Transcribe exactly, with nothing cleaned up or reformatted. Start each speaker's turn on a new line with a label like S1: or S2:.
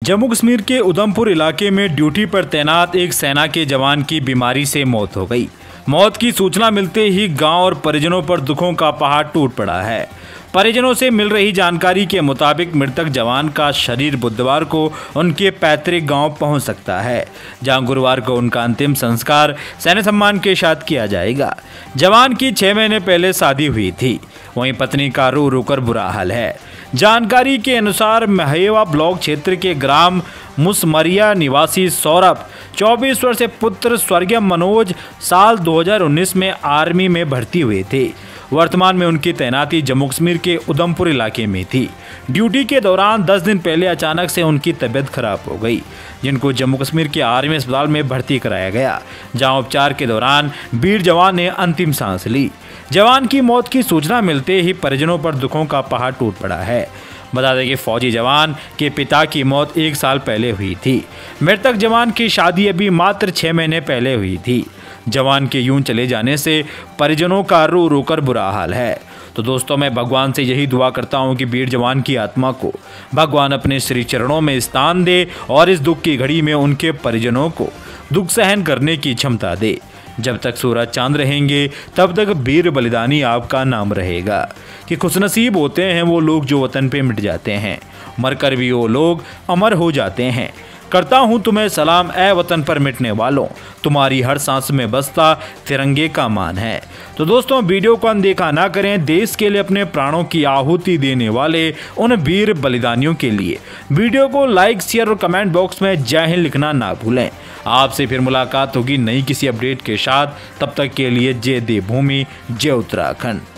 S1: जम्मू कश्मीर के उधमपुर इलाके में ड्यूटी पर तैनात एक सेना के जवान की बीमारी से मौत हो गई। मौत की सूचना मिलते ही गांव और परिजनों पर दुखों का पहाड़ टूट पड़ा है। परिजनों से मिल रही जानकारी के मुताबिक मृतक जवान का शरीर बुधवार को उनके पैतृक गांव पहुंच सकता है, जहां गुरुवार को उनका अंतिम संस्कार सैन्य सम्मान के साथ किया जाएगा। जवान की छह महीने पहले शादी हुई थी, वहीं पत्नी का रो रो कर बुरा हाल है। जानकारी के अनुसार महेवा ब्लॉक क्षेत्र के ग्राम मुसमरिया निवासी सौरभ चौबीस वर्षीय पुत्र स्वर्गीय मनोज साल दो हज़ार उन्नीस में आर्मी में भर्ती हुए थे। वर्तमान में उनकी तैनाती जम्मू कश्मीर के उधमपुर इलाके में थी। ड्यूटी के दौरान दस दिन पहले अचानक से उनकी तबीयत खराब हो गई, जिनको जम्मू कश्मीर के आर्मी अस्पताल में भर्ती कराया गया, जहां उपचार के दौरान वीर जवान ने अंतिम सांस ली। जवान की मौत की सूचना मिलते ही परिजनों पर दुखों का पहाड़ टूट पड़ा है। बता दें कि फौजी जवान के पिता की मौत एक साल पहले हुई थी। मृतक जवान की शादी अभी मात्र छह महीने पहले हुई थी। जवान के यूं चले जाने से परिजनों का रो रो कर बुरा हाल है। तो दोस्तों, मैं भगवान से यही दुआ करता हूं कि वीर जवान की आत्मा को भगवान अपने श्री चरणों में स्थान दे और इस दुख की घड़ी में उनके परिजनों को दुख सहन करने की क्षमता दे। जब तक सूरज चांद रहेंगे तब तक वीर बलिदानी आपका नाम रहेगा। कि खुशनसीब होते हैं वो लोग जो वतन पे मिट जाते हैं, मरकर भी वो लोग अमर हो जाते हैं। करता हूँ तुम्हें सलाम ए वतन पर मिटने वालों, तुम्हारी हर सांस में बसता तिरंगे का मान है। तो दोस्तों, वीडियो को अनदेखा ना करें। देश के लिए अपने प्राणों की आहुति देने वाले उन वीर बलिदानियों के लिए वीडियो को लाइक, शेयर और कमेंट बॉक्स में जय हिंद लिखना ना भूलें। आपसे फिर मुलाकात होगी नई किसी अपडेट के साथ। तब तक के लिए जय देवभूमि, जय उत्तराखंड।